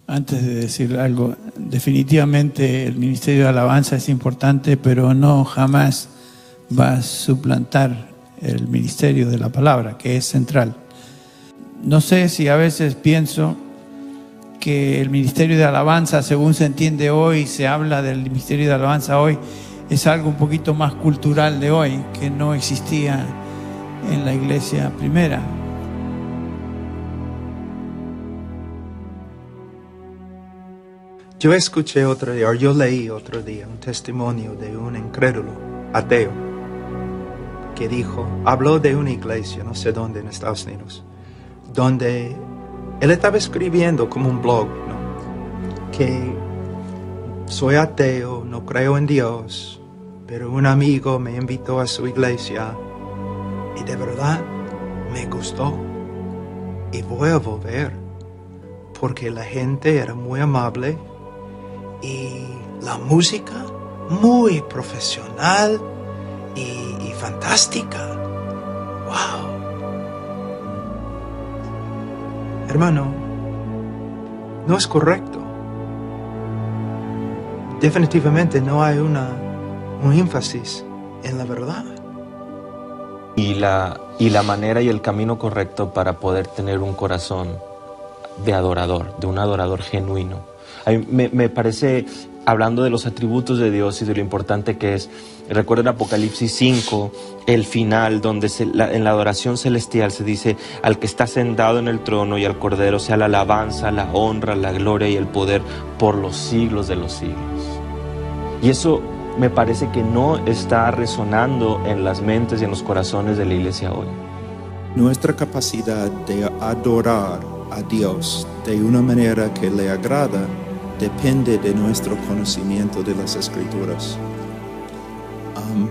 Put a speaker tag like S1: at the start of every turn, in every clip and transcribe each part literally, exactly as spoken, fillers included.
S1: Antes de decir algo, definitivamente el ministerio de alabanza es importante, pero no jamás va a suplantar el ministerio de la palabra, que es central. No sé si a veces pienso que el ministerio de alabanza, según se entiende hoy, se habla del ministerio de alabanza hoy, es algo un poquito más cultural de hoy, que no existía en la iglesia primera.
S2: Yo escuché otro día, o yo leí otro día, un testimonio de un incrédulo, ateo, que dijo, habló de una iglesia, no sé dónde, en Estados Unidos, donde él estaba escribiendo como un blog, ¿no? Que soy ateo, no creo en Dios, pero un amigo me invitó a su iglesia y de verdad me gustó y voy a volver porque la gente era muy amable y la música muy profesional y, y fantástica. ¡Wow! Hermano, no es correcto. Definitivamente no hay una, un énfasis en la verdad.
S3: Y la, y la manera y el camino correcto para poder tener un corazón de adorador, de un adorador genuino. A mí me, me parece, hablando de los atributos de Dios y de lo importante que es, recuerdo en Apocalipsis cinco, el final, donde se, la, en la adoración celestial se dice, al que está sentado en el trono y al Cordero sea la alabanza, la honra, la gloria y el poder por los siglos de los siglos. Y eso me parece que no está resonando en las mentes y en los corazones de la iglesia hoy.
S4: Nuestra capacidad de adorar a Dios de una manera que le agrada depende de nuestro conocimiento de las Escrituras. Um,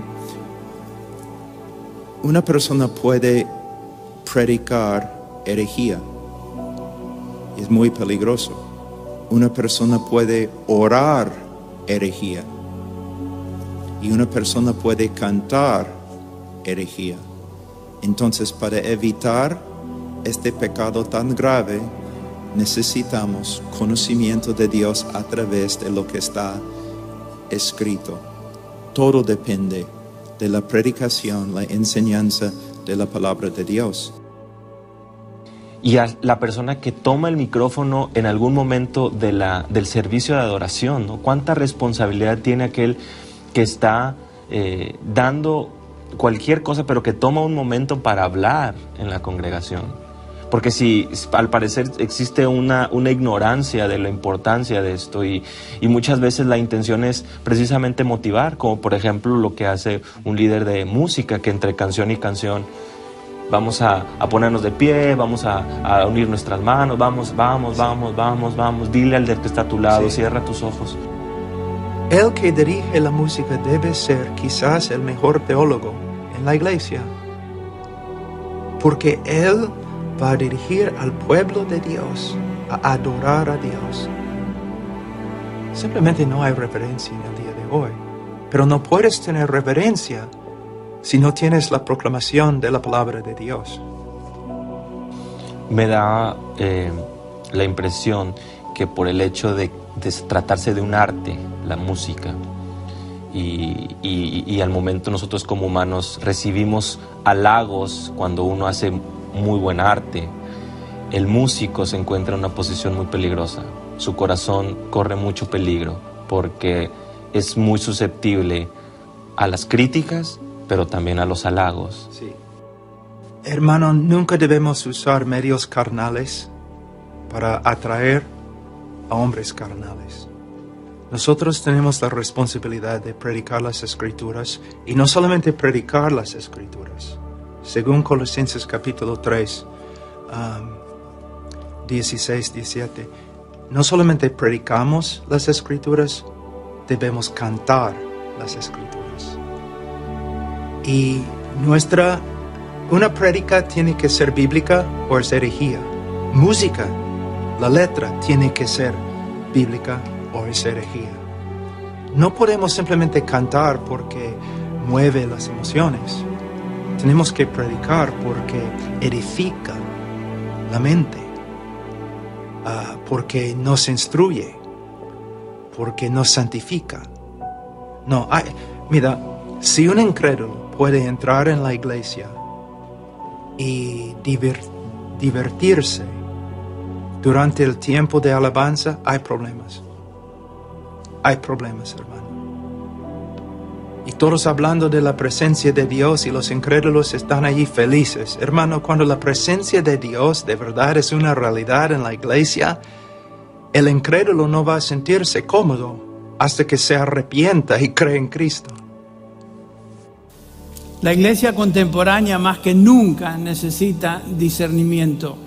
S4: una persona puede predicar herejía, es muy peligroso. Una persona puede orar herejía y una persona puede cantar herejía. Entonces, para evitar este pecado tan grave, necesitamos conocimiento de Dios a través de lo que está escrito. Todo depende de la predicación, la enseñanza de la palabra de Dios.
S3: Y a la persona que toma el micrófono en algún momento de la, del servicio de adoración, ¿no? ¿Cuánta responsabilidad tiene aquel que está eh, dando cualquier cosa, pero que toma un momento para hablar en la congregación? Porque si al parecer existe una, una ignorancia de la importancia de esto y, y muchas veces la intención es precisamente motivar, como por ejemplo lo que hace un líder de música, que entre canción y canción vamos a, a ponernos de pie, vamos a, a unir nuestras manos, vamos, vamos, vamos, vamos, vamos, dile al del que está a tu lado, sí. Cierra tus ojos.
S2: El que dirige la música debe ser quizás el mejor teólogo en la iglesia, porque él va a dirigir al pueblo de Dios a adorar a Dios. Simplemente no hay reverencia en el día de hoy, pero no puedes tener reverencia si no tienes la proclamación de la palabra de Dios.
S3: Me da eh, la impresión que por el hecho de, de tratarse de un arte, la música, y, y, y al momento nosotros como humanos recibimos halagos cuando uno hace muy buen arte, el músico se encuentra en una posición muy peligrosa. Su corazón corre mucho peligro porque es muy susceptible a las críticas, pero también a los halagos.
S2: Sí. Hermano, nunca debemos usar medios carnales para atraer a hombres carnales. Nosotros tenemos la responsabilidad de predicar las Escrituras y no solamente predicar las Escrituras. Según Colosenses capítulo tres, um, dieciséis, diecisiete, no solamente predicamos las Escrituras, debemos cantar las Escrituras. Y nuestra, una prédica tiene que ser bíblica o es herejía. Música, la letra tiene que ser bíblica o es herejía. No podemos simplemente cantar porque mueve las emociones. Tenemos que predicar porque edifica la mente. uh, porque nos instruye, porque nos santifica. No, hay, mira, si un incrédulo puede entrar en la iglesia y divir, divertirse durante el tiempo de alabanza, hay problemas. Hay problemas, hermano. Y todos hablando de la presencia de Dios y los incrédulos están allí felices. Hermano, cuando la presencia de Dios de verdad es una realidad en la iglesia, el incrédulo no va a sentirse cómodo hasta que se arrepienta y cree en Cristo.
S1: La iglesia contemporánea más que nunca necesita discernimiento,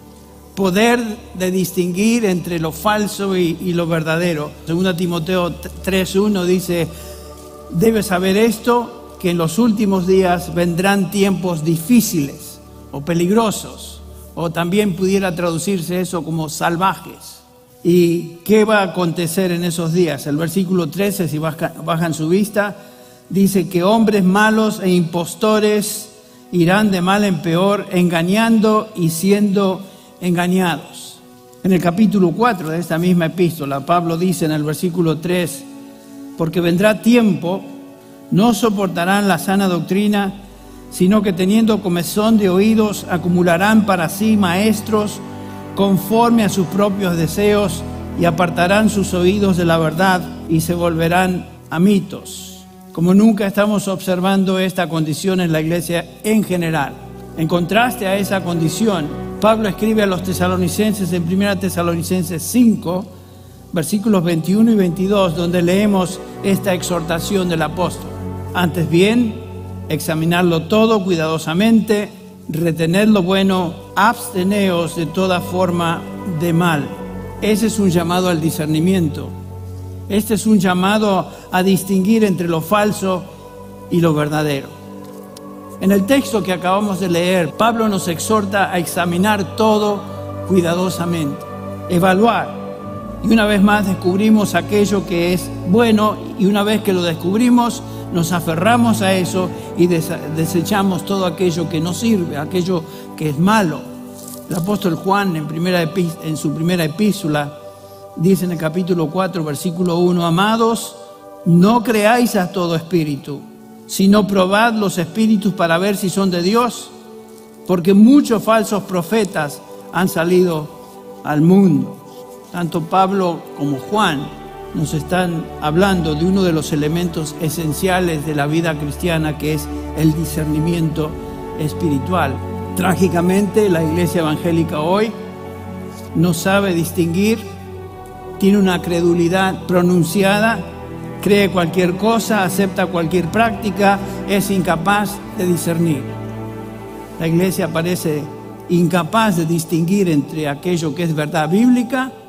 S1: poder de distinguir entre lo falso y, y lo verdadero. Segunda Timoteo tres uno dice: debes saber esto, que en los últimos días vendrán tiempos difíciles o peligrosos, o también pudiera traducirse eso como salvajes. ¿Y qué va a acontecer en esos días? El versículo trece, si bajan su vista, dice que hombres malos e impostores irán de mal en peor, engañando y siendo engañados. En el capítulo cuatro de esta misma epístola, Pablo dice en el versículo tres: porque vendrá tiempo, no soportarán la sana doctrina, sino que teniendo comezón de oídos, acumularán para sí maestros conforme a sus propios deseos, y apartarán sus oídos de la verdad y se volverán a mitos. Como nunca estamos observando esta condición en la iglesia en general. En contraste a esa condición, Pablo escribe a los tesalonicenses en primera Tesalonicenses cinco, versículos veintiuno y veintidós, donde leemos esta exhortación del apóstol. Antes bien, examinarlo todo cuidadosamente, retener lo bueno, absteneos de toda forma de mal. Ese es un llamado al discernimiento. Este es un llamado a distinguir entre lo falso y lo verdadero. En el texto que acabamos de leer, Pablo nos exhorta a examinar todo cuidadosamente, evaluar. Y una vez más descubrimos aquello que es bueno, y una vez que lo descubrimos, nos aferramos a eso y desechamos todo aquello que no sirve, aquello que es malo. El apóstol Juan en, primera en su primera epístola dice en el capítulo cuatro, versículo uno: amados, no creáis a todo espíritu, sino probad los espíritus para ver si son de Dios, porque muchos falsos profetas han salido al mundo. Tanto Pablo como Juan nos están hablando de uno de los elementos esenciales de la vida cristiana, que es el discernimiento espiritual. Trágicamente, la iglesia evangélica hoy no sabe distinguir, tiene una credulidad pronunciada, cree cualquier cosa, acepta cualquier práctica, es incapaz de discernir. La iglesia parece incapaz de distinguir entre aquello que es verdad bíblica